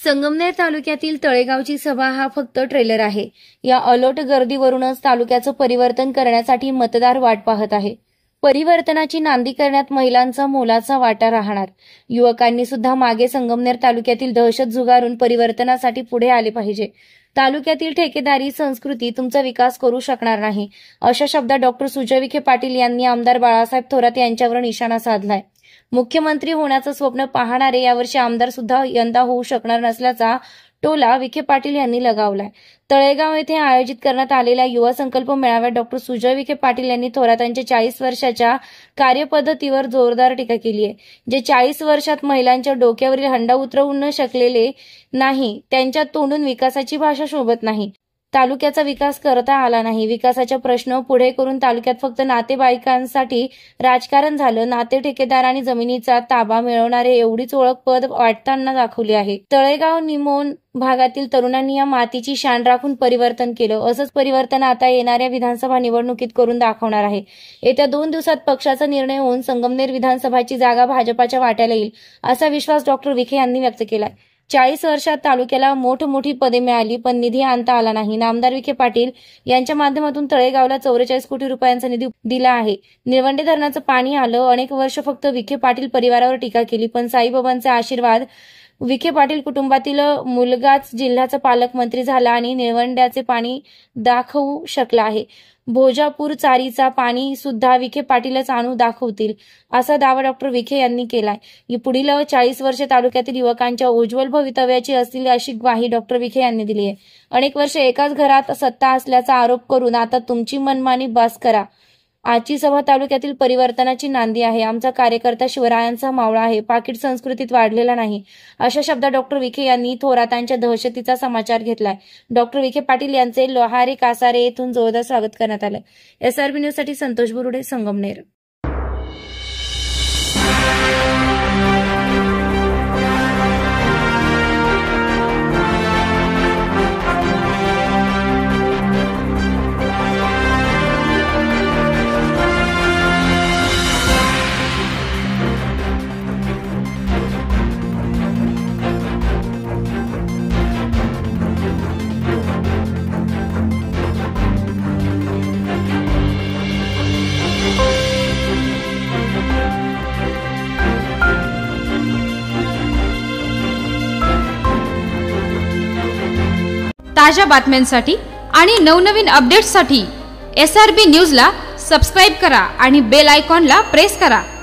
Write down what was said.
संगमनेर तालुक्यातील तळेगावची सभा हा फक्त ट्रेलर आहे। या अलोट गर्दीवरूनच तालुक्याचं परिवर्तन करण्यासाठी मतदार वाट पाहत आहे। परिवर्तनाची नांदी करण्यात महिलांचा मोलाचा वाटा राहणार। युवकांनी सुद्धा मागे संगमनेर तालुक्यातील दहशत झुगारून परिवर्तनासाठी पुढे आले पाहिजे। तालुक्यातील ठेकेदारी संस्कृती तुमचा विकास करू शकणार नाही, अशा शब्दात डॉक्टर सुजय विखे पाटील यांनी आमदार बाळासाहेब थोरात यांच्यावर निशाणा साधलाय। मुख्यमंत्री होण्याचं स्वप्न पाहणारे यावर्षी आमदार सुद्धा यंदा होऊ शकणार नसल्याचा टोला विखे पाटील यांनी लगावलाय। तळेगाव येथे आयोजित करण्यात आलेल्या युवा संकल्प मेळाव्यात डॉक्टर सुजय विखे पाटील यांनी थोरातांच्या 40 वर्षाच्या कार्यपद्धतीवर जोरदार टीका केली आहे। जे 40 वर्षात महिलांच्या डोक्यावरील हंडा उतरवू न शकलेले नाही, त्यांच्या तोंडून विकासाची भाषा शोभत नाही। तालुक्याचा विकास करता आला नाही। विकासाचा प्रश्न पुढे करून तालुक्यात फक्त नातेवाईकांसाठी राजकारण झालं। नाते ठेकेदार आणि जमिनीचा ताबा मिळवणारे एवढीच ओळख पद वाटताना दाखवली आहे। तळेगाव निमोन भागातील तरुणांनी या मातीची शान राखून परिवर्तन केलं। असंच परिवर्तन आता येणाऱ्या विधानसभा निवडणुकीत करून दाखवणार आहे। येत्या 2 दिवसात पक्षाचा निर्णय होऊन संगमनेर विधानसभाची जागा भाजपाच्या वाट्याला येईल, असा विश्वास डॉक्टर विखे यांनी व्यक्त केलाय। 40 वर्षात तालुक्याला मोठमोठी पदे मिळाली, पण निधी आणता आला नाही। नामदार विखे पाटील यांच्या माध्यमातून तळेगावला 44 कोटी रुपयांचा निधी दिला आहे। निळवंडे धरणाचं पाणी आलं। अनेक वर्ष फक्त विखे पाटील परिवारावर टीका केली, पण साईबाबांचे आशीर्वाद विखे पाटील कुटुंबातील मुलगाच जिल्ह्याचा पालकमंत्री झाला आणि निळवंड्याचे पाणी दाखवू शकला आहे। भोजापूर चारीचा पाणी सुद्धा विखे पाटीलच आणू दाखवतील, असा दावा डॉक्टर विखे यांनी केलाय। पुढील 40 वर्षे तालुक्यातील युवकांच्या उज्ज्वल भवितव्याची असतील, अशी ग्वाही डॉक्टर विखे यांनी दिली आहे। अनेक वर्षे एकाच घरात सत्ता असल्याचा आरोप करून आता तुमची मनमानी बस करा। आजची सभा तालुक्यातील परिवर्तनाची नांदी आहे। आमचा कार्यकर्ता शिवरायांचा मावळा आहे, पाकिट संस्कृतीत वाढलेला नाही, अशा शब्दात डॉक्टर विखे यांनी थोरातांच्या दहशतीचा समाचार घेतलाय। डॉक्टर विखे पाटील यांचे लोहारे कासारे येथून जोरदार स्वागत करण्यात आले। SRB न्यूज साठी संतोष बुरुडे, संगमनेर। ताज्या बातम्यांसाठी आणि नवनवीन अपडेट्ससाठी SRB न्यूजला सबस्क्राइब करा आणि बेल आयकॉनला प्रेस करा।